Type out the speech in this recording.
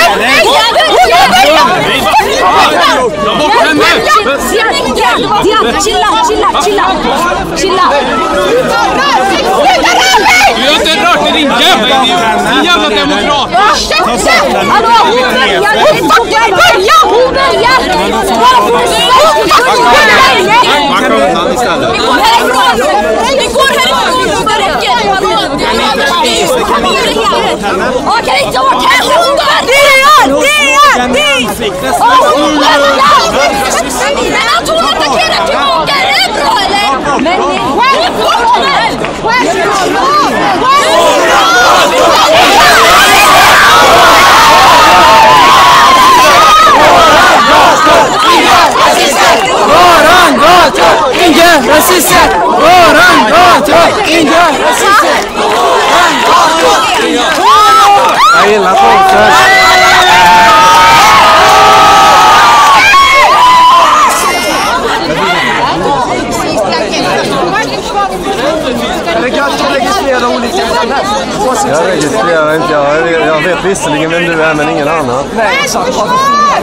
Chilla. Du har inte rört dig din jävla demokrat. Hallå, hon börjar. Vi går härifrån. Okej, ta bort henne. Men han tog attackerar tillbaka. Är det bra eller? Men Inga rasister! Våran gata! Inga rasister! Jag gillar folket! Är det klart att registrera olika internet? Jag registrerar inte, jag vet visserligen vem du är men ingen annan. Nej,